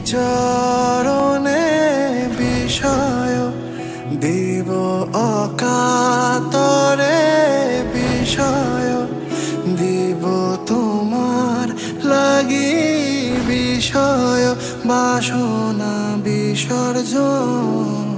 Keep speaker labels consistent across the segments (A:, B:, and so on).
A: চরণে বিষয় দিব অকাতরে বিষয় দিব তোমার লাগি বিষয় বাসনা বিসর্জন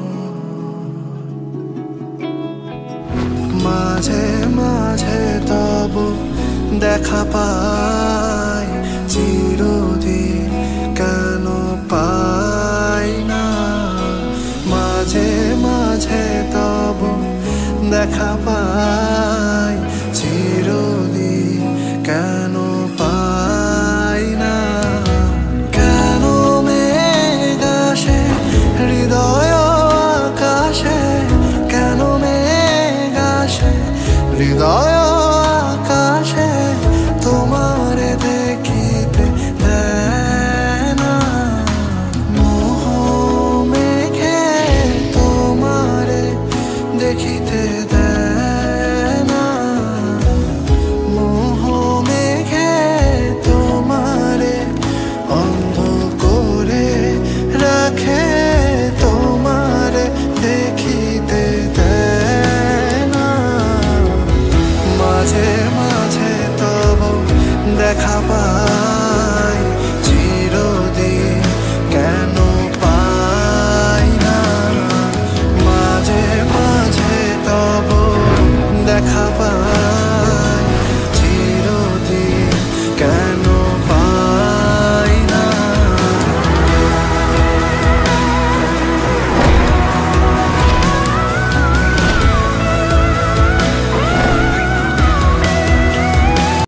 A: মাঝে মাঝে তব দেখা পাই চিরদিন কেন পাই না মাঝে মাঝে তব দেখা পাই চিরদিন কেন পাই না কেন মেঘ আসে হৃদয় আকাশে কেন মেঘ আসে হৃদয় আকাশে তোমারে দেখিতে দেয় না মোহ মেঘে তোমারে দেখিতে দেয় না মোহ মেঘে তোমারে অন্ধ করে রাখে তোমারে দেখিতে দেয় না মাঝে মাঝে তব দেখা পাই